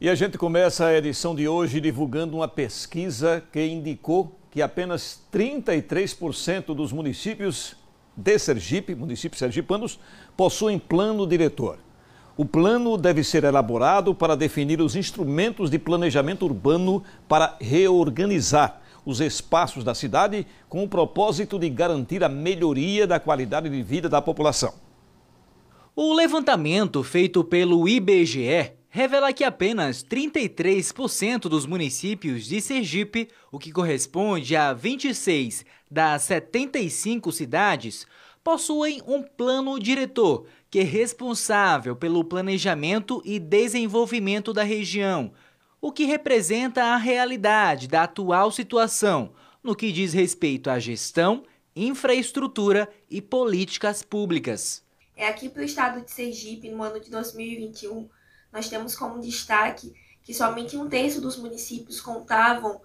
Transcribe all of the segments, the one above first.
E a gente começa a edição de hoje divulgando uma pesquisa que indicou que apenas 33% dos municípios de Sergipe, municípios sergipanos, possuem plano diretor. O plano deve ser elaborado para definir os instrumentos de planejamento urbano para reorganizar os espaços da cidade com o propósito de garantir a melhoria da qualidade de vida da população. O levantamento feito pelo IBGE revela que apenas 33% dos municípios de Sergipe, o que corresponde a 26 das 75 cidades, possuem um plano diretor que é responsável pelo planejamento e desenvolvimento da região, o que representa a realidade da atual situação no que diz respeito à gestão, infraestrutura e políticas públicas. Aqui para o estado de Sergipe, no ano de 2021, nós temos como destaque que somente 1/3 dos municípios contavam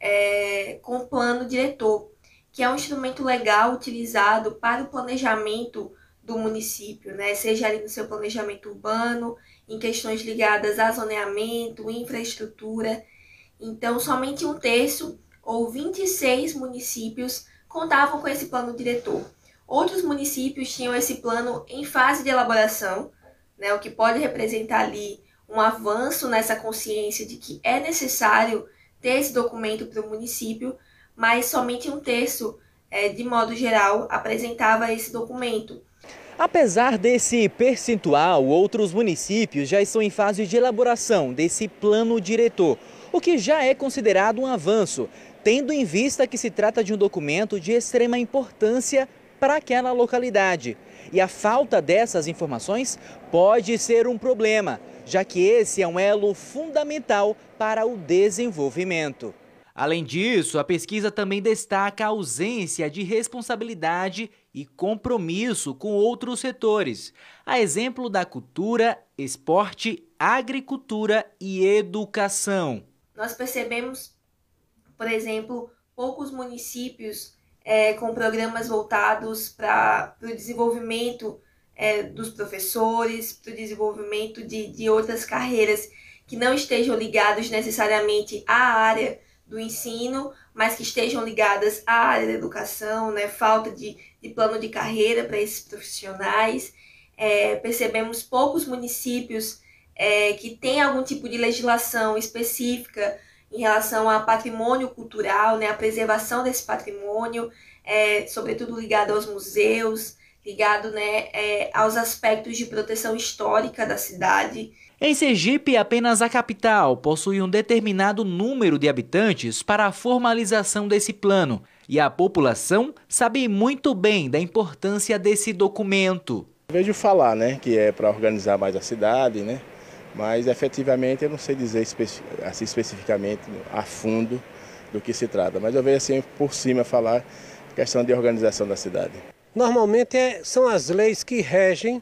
com o plano diretor, que é um instrumento legal utilizado para o planejamento do município, né? Seja ali no seu planejamento urbano, em questões ligadas a zoneamento, infraestrutura. Então, somente 1/3 ou 26 municípios contavam com esse plano diretor. Outros municípios tinham esse plano em fase de elaboração, né, o que pode representar ali um avanço nessa consciência de que é necessário ter esse documento para o município, mas somente 1/3, de modo geral, apresentava esse documento. Apesar desse percentual, outros municípios já estão em fase de elaboração desse plano diretor, o que já é considerado um avanço, tendo em vista que se trata de um documento de extrema importância para aquela localidade. E a falta dessas informações pode ser um problema, já que esse é um elo fundamental para o desenvolvimento. Além disso, a pesquisa também destaca a ausência de responsabilidade e compromisso com outros setores, a exemplo da cultura, esporte, agricultura e educação. Nós percebemos, por exemplo, poucos municípios com programas voltados para o desenvolvimento dos professores, para o desenvolvimento de outras carreiras que não estejam ligados necessariamente à área do ensino, mas que estejam ligadas à área da educação, né? Falta de plano de carreira para esses profissionais. Percebemos poucos municípios que têm algum tipo de legislação específica em relação a patrimônio cultural, né? A preservação desse patrimônio, sobretudo ligado aos museus, ligado, né, aos aspectos de proteção histórica da cidade. Em Sergipe, apenas a capital possui um determinado número de habitantes para a formalização desse plano. E a população sabe muito bem da importância desse documento. Vejo falar, né, que é para organizar mais a cidade, né, mas efetivamente eu não sei dizer assim, especificamente a fundo do que se trata. Mas eu vejo assim por cima falar questão de organização da cidade. Normalmente são as leis que regem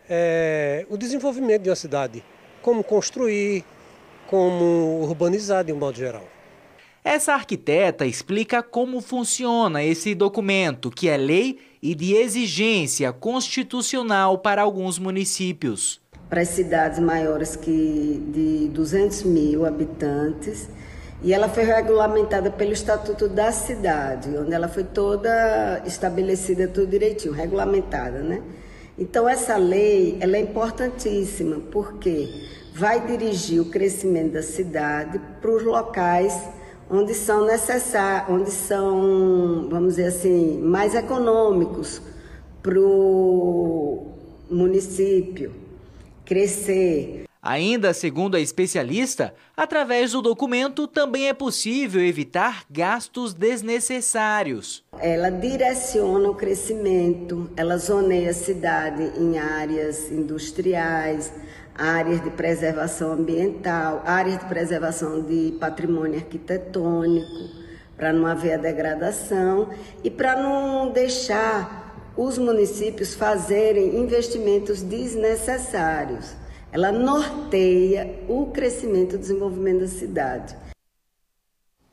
o desenvolvimento de uma cidade. Como construir, como urbanizar de um modo geral. Essa arquiteta explica como funciona esse documento, que é lei e de exigência constitucional para alguns municípios. Para as cidades maiores de 200 mil habitantes, e ela foi regulamentada pelo Estatuto da Cidade, onde ela foi toda estabelecida, tudo direitinho, regulamentada, né? Então, essa lei ela é importantíssima, porque vai dirigir o crescimento da cidade para os locais onde são necessários, onde são, vamos dizer assim, mais econômicos para o município crescer. Ainda segundo a especialista, através do documento também é possível evitar gastos desnecessários. Ela direciona o crescimento, ela zoneia a cidade em áreas industriais, áreas de preservação ambiental, áreas de preservação de patrimônio arquitetônico, para não haver a degradação e para não deixar os municípios fazerem investimentos desnecessários. Ela norteia o crescimento e o desenvolvimento da cidade.